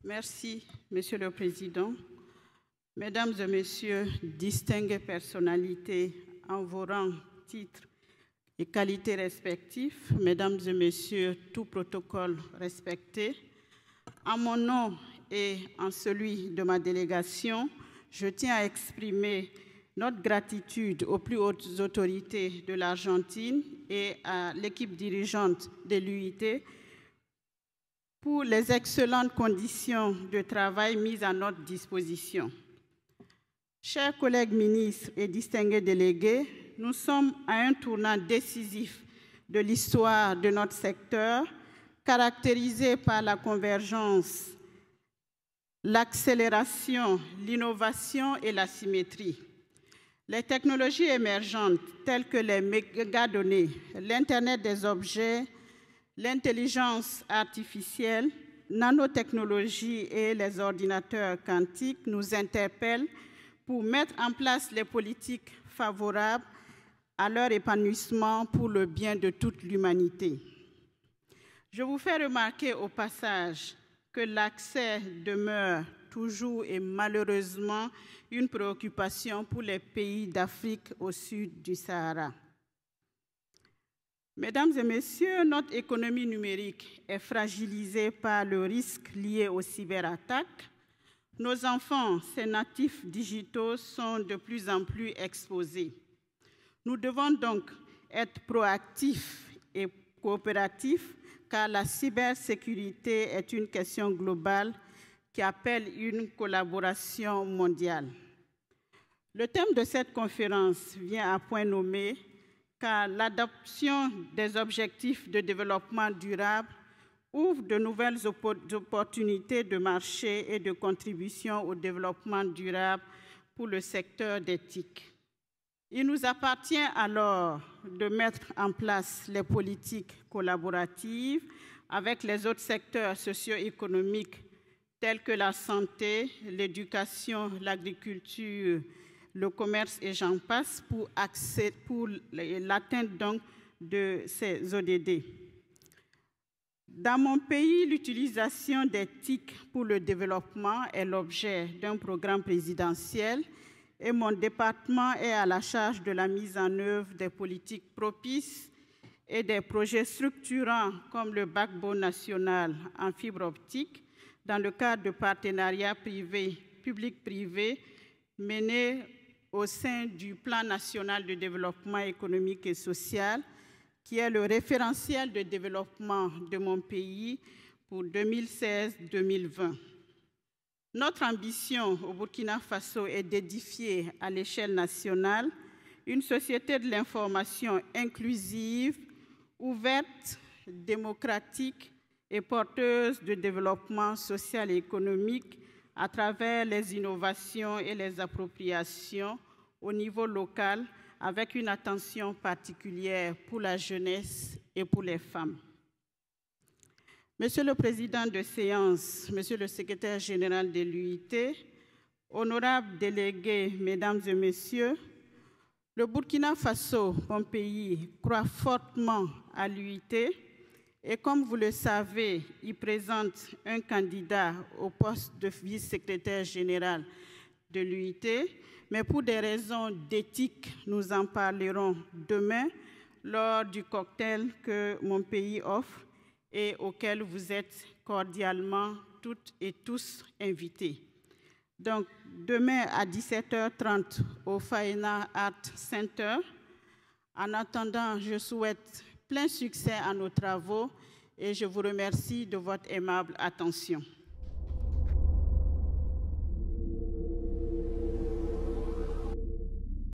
Merci, Monsieur le Président. Mesdames et Messieurs, distinguées personnalités en vos rangs, titres et qualités respectifs, Mesdames et Messieurs, tout protocole respecté, en mon nom et en celui de ma délégation, je tiens à exprimer notre gratitude aux plus hautes autorités de l'Argentine et à l'équipe dirigeante de l'UIT pour les excellentes conditions de travail mises à notre disposition. Chers collègues ministres et distingués délégués, nous sommes à un tournant décisif de l'histoire de notre secteur, caractérisé par la convergence, l'accélération, l'innovation et la symétrie. Les technologies émergentes telles que les mégadonnées, l'Internet des objets, l'intelligence artificielle, nanotechnologie et les ordinateurs quantiques nous interpellent pour mettre en place les politiques favorables à leur épanouissement pour le bien de toute l'humanité. Je vous fais remarquer au passage que l'accès demeure toujours et malheureusement une préoccupation pour les pays d'Afrique au sud du Sahara. Mesdames et Messieurs, notre économie numérique est fragilisée par le risque lié aux cyberattaques. Nos enfants, ces natifs digitaux, sont de plus en plus exposés. Nous devons donc être proactifs et coopératifs car la cybersécurité est une question globale qui appelle une collaboration mondiale. Le thème de cette conférence vient à point nommé car l'adoption des objectifs de développement durable ouvre de nouvelles opportunités de marché et de contribution au développement durable pour le secteur des TIC. Il nous appartient alors de mettre en place les politiques collaboratives avec les autres secteurs socio-économiques tels que la santé, l'éducation, l'agriculture, le commerce et j'en passe pour l'atteinte donc de ces ODD. Dans mon pays, l'utilisation des TIC pour le développement est l'objet d'un programme présidentiel et mon département est à la charge de la mise en œuvre des politiques propices et des projets structurants comme le backbone national en fibre optique dans le cadre de partenariats public-privé menés au sein du Plan national de développement économique et social, qui est le référentiel de développement de mon pays pour 2016-2020. Notre ambition au Burkina Faso est d'édifier à l'échelle nationale une société de l'information inclusive, ouverte, démocratique et porteuse de développement social et économique à travers les innovations et les appropriations au niveau local avec une attention particulière pour la jeunesse et pour les femmes. Monsieur le Président de séance, Monsieur le Secrétaire général de l'UIT, honorables délégués, Mesdames et Messieurs, le Burkina Faso, mon pays, croit fortement à l'UIT et comme vous le savez, il présente un candidat au poste de vice-secrétaire général de l'UIT, mais pour des raisons d'éthique, nous en parlerons demain lors du cocktail que mon pays offre et auquel vous êtes cordialement toutes et tous invités. Donc, demain à 17h30 au Faena Art Center. En attendant, je souhaite plein succès à nos travaux et je vous remercie de votre aimable attention.